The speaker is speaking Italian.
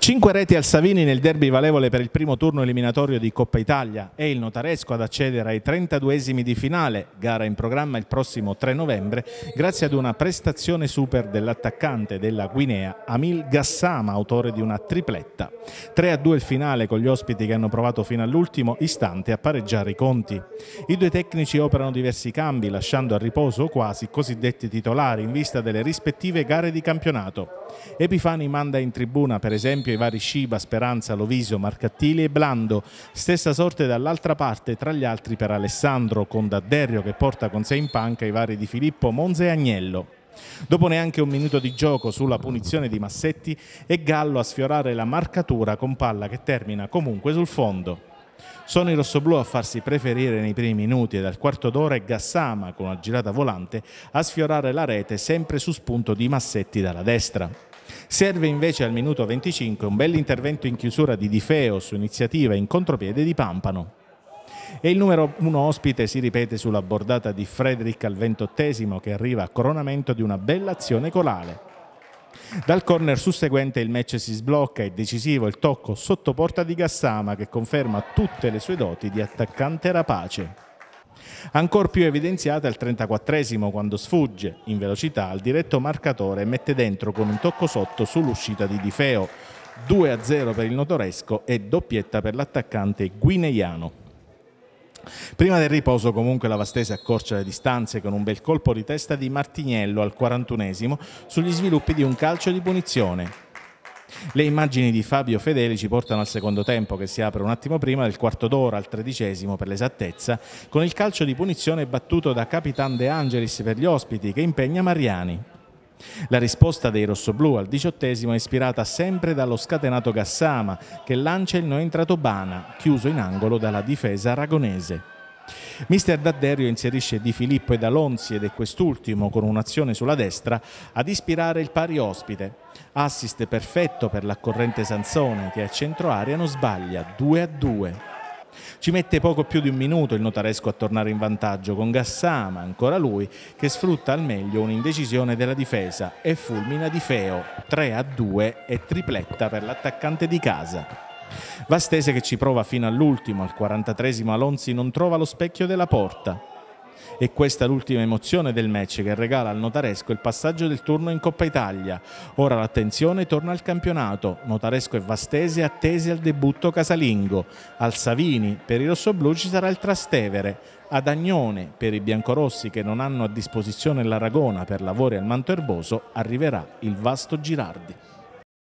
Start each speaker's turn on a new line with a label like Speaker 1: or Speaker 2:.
Speaker 1: 5 reti al Savini nel derby valevole per il primo turno eliminatorio di Coppa Italia e il Notaresco ad accedere ai 32esimi di finale, gara in programma il prossimo 3 novembre, grazie ad una prestazione super dell'attaccante della Guinea Amil Gassama, autore di una tripletta. 3-2 il finale con gli ospiti che hanno provato fino all'ultimo istante a pareggiare i conti. I due tecnici operano diversi cambi, lasciando a riposo quasi i cosiddetti titolari in vista delle rispettive gare di campionato. Epifani manda in tribuna per esempio i vari Sciba, Speranza, Lovisio, Marcattili e Blando. Stessa sorte dall'altra parte tra gli altri per Alessandro, con D'Adderio che porta con sé in panca i vari di Filippo, Monza e Agnello. Dopo neanche un minuto di gioco sulla punizione di Massetti è Gallo a sfiorare la marcatura con palla che termina comunque sul fondo. Sono i rossoblù a farsi preferire nei primi minuti e dal quarto d'ora è Gassama con una girata volante a sfiorare la rete sempre su spunto di Massetti dalla destra. Serve invece al minuto 25 un bell'intervento in chiusura di Di Feo su iniziativa in contropiede di Pampano. E il numero 1 ospite si ripete sulla bordata di Frederick al 28esimo che arriva a coronamento di una bella azione corale. Dal corner susseguente il match si sblocca e decisivo il tocco sotto porta di Gassama che conferma tutte le sue doti di attaccante rapace. Ancor più evidenziata al 34esimo quando sfugge in velocità al diretto marcatore e mette dentro con un tocco sotto sull'uscita di Di Feo. 2-0 per il Notaresco e doppietta per l'attaccante guineiano. Prima del riposo comunque la Vastese accorcia le distanze con un bel colpo di testa di Martiniello al 41esimo sugli sviluppi di un calcio di punizione. Le immagini di Fabio Fedeli ci portano al secondo tempo che si apre un attimo prima del quarto d'ora al 13esimo per l'esattezza con il calcio di punizione battuto da Capitan De Angelis per gli ospiti che impegna Mariani. La risposta dei rossoblù al 18esimo è ispirata sempre dallo scatenato Gassama che lancia il no entrato Bana, chiuso in angolo dalla difesa aragonese. Mister D'Adderio inserisce Di Filippo e D'Alonzi ed è quest'ultimo con un'azione sulla destra ad ispirare il pari ospite. Assist perfetto per l'accorrente Sansone che a centro area non sbaglia, 2-2. Ci mette poco più di un minuto il Notaresco a tornare in vantaggio con Gassama, ancora lui, che sfrutta al meglio un'indecisione della difesa e fulmina Di Feo, 3-2 e tripletta per l'attaccante di casa. Vastese che ci prova fino all'ultimo, al 43esimo Alonzi non trova lo specchio della porta. E questa l'ultima emozione del match che regala al Notaresco il passaggio del turno in Coppa Italia. Ora l'attenzione torna al campionato. Notaresco e Vastese attesi al debutto casalingo. Al Savini per i rossoblù ci sarà il Trastevere. Ad Agnone per i biancorossi che non hanno a disposizione l'Aragona per lavori al manto erboso arriverà il Vasto Girardi.